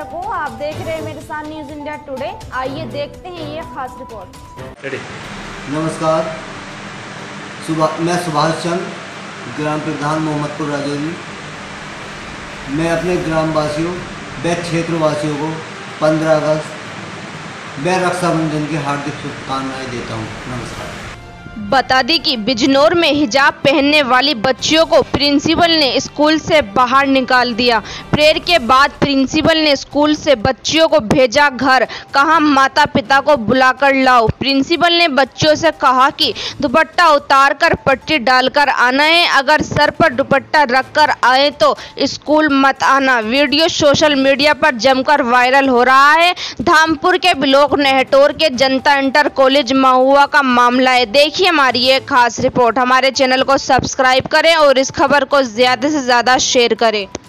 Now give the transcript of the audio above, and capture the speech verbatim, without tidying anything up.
दर्शकों, आप देख रहे हैं मेरे साथ न्यूज इंडिया टुडे। आइए देखते हैं ये खास रिपोर्ट। नमस्कार, सुबह मैं सुभाष चंद, ग्राम प्रधान मोहम्मदपुर राजौरी। मैं अपने ग्राम वासियों व क्षेत्र वासियों को पंद्रह अगस्त व रक्षाबंधन की हार्दिक शुभकामनाएं देता हूं। नमस्कार। बता दी कि बिजनौर में हिजाब पहनने वाली बच्चियों को प्रिंसिपल ने स्कूल से बाहर निकाल दिया। प्रेयर के बाद प्रिंसिपल ने स्कूल से बच्चियों को भेजा घर, कहा माता पिता को बुलाकर लाओ। प्रिंसिपल ने बच्चों से कहा कि दुपट्टा उतार कर पट्टी डालकर आना है, अगर सर पर दुपट्टा रखकर आए तो स्कूल मत आना। वीडियो सोशल मीडिया पर जमकर वायरल हो रहा है। धामपुर के ब्लॉक नेहटोर के जनता इंटर कॉलेज महुआ का मामला है। देखिए हमारी ये खास रिपोर्ट। हमारे चैनल को सब्सक्राइब करें और इस खबर को ज्यादा से ज्यादा शेयर करें।